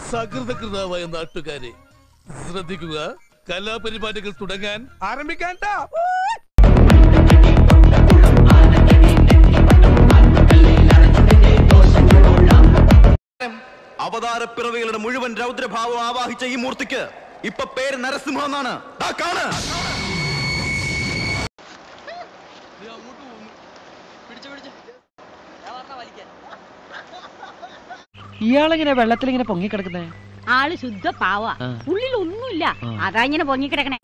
സകൃതകൃതാവായ നാട്ടുകാരെ ശ്രദ്ധിക്കുക, കലാപരിപാടികൾ തുടങ്ങാൻ ആരംഭിക്കാൻ. അവതാരപ്പിറവികളുടെ മുഴുവൻ രൗദ്രഭാവം ആവാഹിച്ച ഈ മൂർത്തിക്ക് ഇപ്പൊ പേര് നരസിംഹ എന്നാണ്. ഇയാളെങ്ങനെ വെള്ളത്തിലിങ്ങനെ പൊങ്ങിക്കിടക്കുന്നേ? ആള് ശുദ്ധ പാവാ, ഉള്ളിൽ ഒന്നുമില്ല, അതാ ഇങ്ങനെ പൊങ്ങിക്കിടക്കണേ.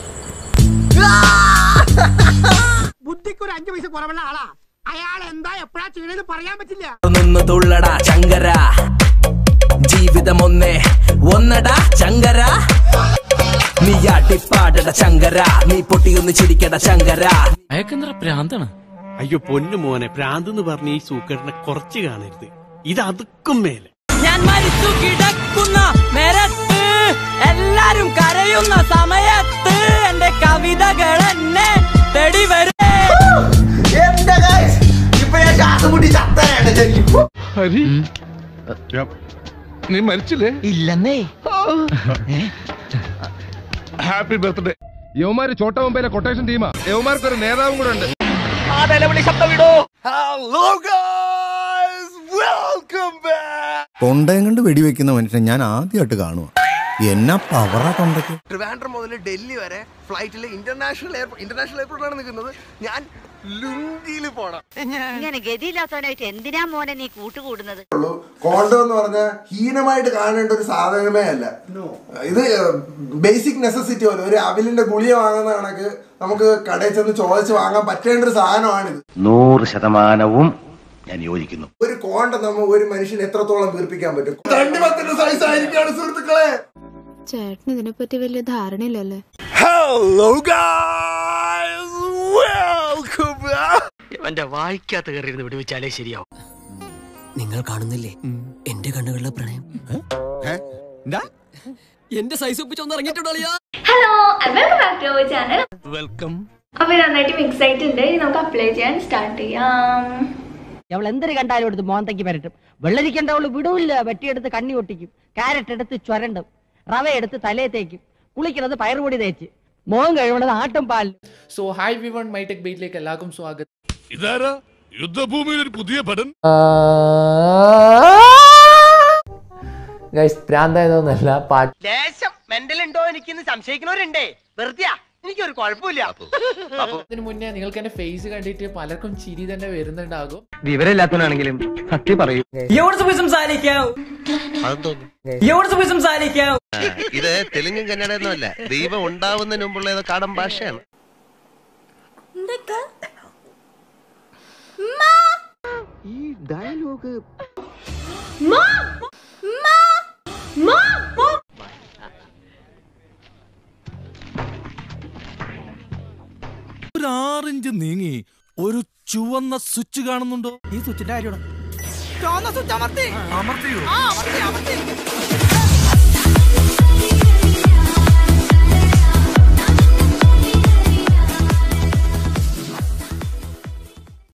ബുദ്ധിക്ക് ഒരു 5 പൈസ കുറവുള്ള ആളാ അയാൾ. എന്താ എപ്പോഴാ ചെയ്യണെന്ന് പറയാൻ പറ്റില്ല. തുള്ളടാ ചങ്കര, ജീവിതം ഒന്നടാ ചങ്കര, നീ ആട്ടിപ്പാടട ചങ്കര, നീ പൊട്ടിയൊന്ന് ചിരിക്കട ചങ്കര. അയക്കെന്താ പ്രാന്താണ്? അയ്യോ പൊന്നു മോനെ, പ്രാന്തെന്ന് പറഞ്ഞ ഈ സൂക്കറിനെ കുറച്ച് കാണരുത്. ഇത് അതുക്കും മേലെ. ഞാൻ മരിച്ചു കിടക്കുന്ന നേരത്ത്, എല്ലാരും കരയുന്ന സമയത്ത് എന്റെ കവിതകൾ എന്നെ തേടി വരും. നീ മരിച്ചില്ലേ? ഇല്ലെന്നേ. Happy birthday. യവമാര് ചോട്ട മുംബൈയിലെ കൊട്ടേഷൻ ടീമാ. യവമാർക്ക് ഒരു നേതാവും കൂടെ ഉണ്ട്. തൊണ്ടയും കണ്ട് വെടിവെക്കുന്ന മനുഷ്യൻ ഞാൻ ആദ്യമായിട്ട് കാണുക. എന്നാ പവറാ തൊണ്ടയ്ക്ക്. ട്രിവാൻഡ്രം മുതൽ ഡൽഹി വരെ ഫ്ലൈറ്റിൽ ഇന്റർനാഷണൽ എയർപോർട്ടിലാണ് നിൽക്കുന്നത്. ഞാൻ ലുങ്കിയിൽ പോണം. ഇങ്ങനെ ഗതിയില്ലാത്തവനായിട്ട് എന്തിനാ മോനെ നീ കൂട്ടുകൂടുന്നത്? കോണ്ടോ എന്ന് പറഞ്ഞാൽ ഹീനമായിട്ട് കാണേണ്ട ഒരു സാധനമേ അല്ല. ഇത് ബേസിക് നെസസിറ്റി പോലെ ഒരു അവിലിന്റെ ഗുളിക വാങ്ങുന്ന കണക്ക് നമുക്ക് കടയിൽ ചെന്ന് ചോദിച്ച് വാങ്ങാൻ പറ്റേണ്ട ഒരു സാധനമാണിത്. 100% ഞാൻ യോജിക്കുന്നു. ഒരു കോണ്ട നമ്മൾ ഒരു മനുഷ്യന് എത്രത്തോളം വീർപ്പിക്കാൻ പറ്റും? 2 സൈസ് ആയിരിക്കാണ് സുഹൃത്തുക്കളെ. ചേട്ടന് ഇതിനെപ്പറ്റി വലിയ ധാരണയില്ലല്ലേ? എന്റെ വായിക്കാത്ത കയറിയിരുന്ന് വിടുവിച്ചാലേ ശരിയാവും. നിങ്ങൾ കാണുന്നില്ലേ എന്റെ കണ്ണുകളിലെ പ്രണയം? എന്റെ സൈസ് ഒപ്പിച്ചൊന്ന് ഇറങ്ങിയിട്ടുണ്ടോ? Hello, welcome back to our channel. Welcome. അപ്പൊ നന്നായിട്ട് മിക്സ് ആയിട്ടുണ്ട്. നമുക്ക് അപ്ലൈ ചെയ്യാൻ സ്റ്റാർട്ട് ചെയ്യാം. അവൾ എന്തൊരു കണ്ടാലും എടുത്ത് മോന്തയ്ക്ക് പരട്ടും. വെള്ളരിക്കണ്ട അവള് വിടൂല്ല. വെട്ടിയെടുത്ത് കണ്ണി ഒട്ടിക്കും, ക്യാരറ്റ് എടുത്ത് ചുരണ്ടും, റവ എടുത്ത് തലയെ തേക്കും, കുളിക്കുന്നത് പയറുപൊടി തേച്ച്, മോൻ കഴിവണത് ആട്ടും പാലിൽ. So hi everyone, my tech ബീറ്റിലേക്ക് എല്ലാവർക്കും സ്വാഗതം. ഇതാരാ യുദ്ധഭൂമിയിൽ ഒരു പുതിയ പടം? ഗൈസ് പ്രാന്തായതൊന്നല്ല, പാട്ട് ദേശം മെന്റൽ ഉണ്ടോ എനിക്കിന്ന് സംശയിക്കുന്നവരുണ്ടേ. വെറുതെ എനിക്കൊരു കുഴപ്പമില്ല. അതിനു മുന്നേ നിങ്ങൾക്ക് എന്റെ ഫേസ് കണ്ടിട്ട് പലർക്കും ചിരി തന്നെ വരുന്നുണ്ടാകും. വിവരമില്ലാത്തവനാണെങ്കിലും സത്യം പറയൂ. ഇത് തെലുങ്കും കന്നഡയൊന്നും അല്ല, ദൈവം ഉണ്ടാവുന്നതിന് മുമ്പുള്ള ഏതോ കാടൻ ഭാഷയാണ്. ഈ ഡയലോഗ് ഒരു 6 ഇഞ്ച് നീങ്ങി ഒരു ചുവന്ന സ്വിച്ച് കാണുന്നുണ്ടോ? ഈ സ്വിച്ചിന്റെ കാര്യമാണ്.